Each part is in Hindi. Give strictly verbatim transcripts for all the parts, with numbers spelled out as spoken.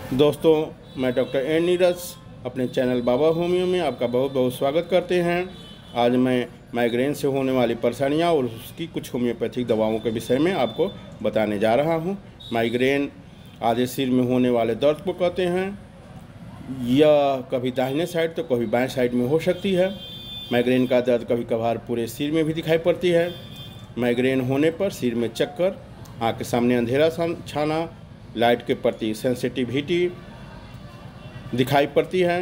दोस्तों, मैं डॉक्टर एन नीरज अपने चैनल बाबा होमियो में आपका बहुत बहुत स्वागत करते हैं। आज मैं माइग्रेन से होने वाली परेशानियां और उसकी कुछ होम्योपैथिक दवाओं के विषय में आपको बताने जा रहा हूं। माइग्रेन आधे सिर में होने वाले दर्द को कहते हैं। यह कभी दाहिने साइड तो कभी बाएं साइड में हो सकती है। माइग्रेन का दर्द कभी कभार पूरे सिर में भी दिखाई पड़ती है। माइग्रेन होने पर सिर में चक्कर, आँख के सामने अंधेरा छाना, लाइट के प्रति सेंसिटिविटी दिखाई पड़ती है।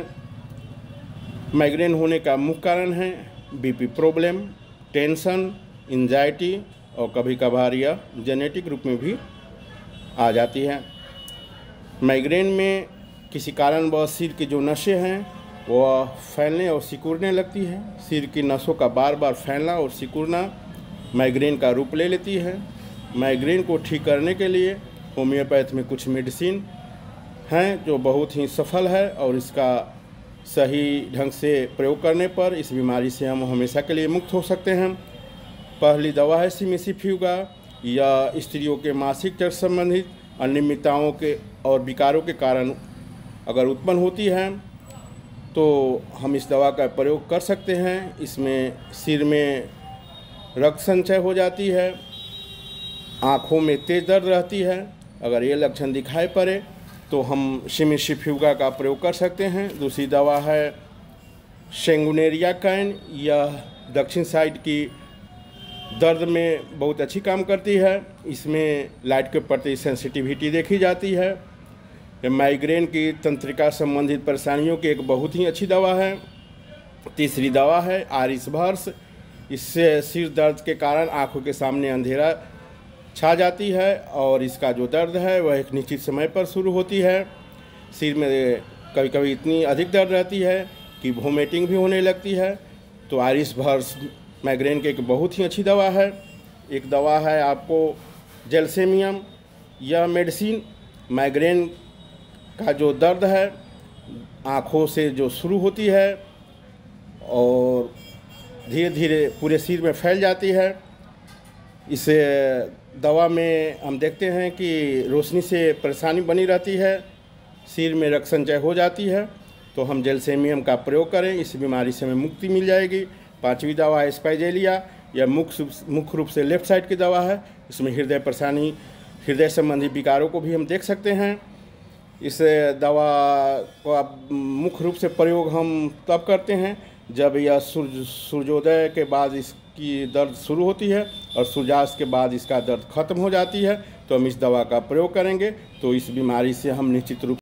माइग्रेन होने का मुख्य कारण है बीपी प्रॉब्लम, टेंशन, एंजाइटी और कभी कभार यह जेनेटिक रूप में भी आ जाती है। माइग्रेन में किसी कारणवश सिर की जो नसें हैं वह फैलने और सिकुड़ने लगती है। सिर की नसों का बार बार फैलना और सिकुड़ना माइग्रेन का रूप ले लेती है। माइग्रेन को ठीक करने के लिए होम्योपैथ में कुछ मेडिसिन हैं जो बहुत ही सफल है और इसका सही ढंग से प्रयोग करने पर इस बीमारी से हम हमेशा के लिए मुक्त हो सकते हैं। पहली दवा है सिमिसिफ्यूगा। यह स्त्रियों के मासिक चक्र संबंधित अनियमितताओं के और विकारों के कारण अगर उत्पन्न होती है तो हम इस दवा का प्रयोग कर सकते हैं। इसमें सिर में रक्त संचय हो जाती है, आँखों में तेज दर्द रहती है। अगर ये लक्षण दिखाई पड़े तो हम सिमिसिफ्यूगा का प्रयोग कर सकते हैं। दूसरी दवा है सेंगुनेरिया कैन। यह दक्षिण साइड की दर्द में बहुत अच्छी काम करती है। इसमें लाइट के प्रति सेंसिटिविटी देखी जाती है। यह माइग्रेन की तंत्रिका संबंधित परेशानियों की एक बहुत ही अच्छी दवा है। तीसरी दवा है आरिस भर्स। इससे सिर दर्द के कारण आँखों के सामने अंधेरा छा जाती है और इसका जो दर्द है वह एक निश्चित समय पर शुरू होती है। सिर में कभी कभी इतनी अधिक दर्द रहती है कि वोमिटिंग भी होने लगती है। तो आरिस भर्स माइग्रेन की एक बहुत ही अच्छी दवा है। एक दवा है आपको जेलसेमियम। यह मेडिसिन माइग्रेन का जो दर्द है आँखों से जो शुरू होती है और धीरे धीरे पूरे सिर में फैल जाती है। इसे दवा में हम देखते हैं कि रोशनी से परेशानी बनी रहती है, सिर में रक्त संचय हो जाती है। तो हम जेलसेमियम का प्रयोग करें, इस बीमारी से हमें मुक्ति मिल जाएगी। पांचवी दवा है स्पाइजेलिया। यह मुख्य मुख्य रूप से लेफ्ट साइड की दवा है। इसमें हृदय परेशानी, हृदय संबंधी विकारों को भी हम देख सकते हैं। इस दवा का मुख्य रूप से प्रयोग हम तब करते हैं जब यह सूर्य सूर्योदय के बाद इसकी दर्द शुरू होती है और सूर्यास्त के बाद इसका दर्द खत्म हो जाती है। तो हम इस दवा का प्रयोग करेंगे तो इस बीमारी से हम निश्चित रूप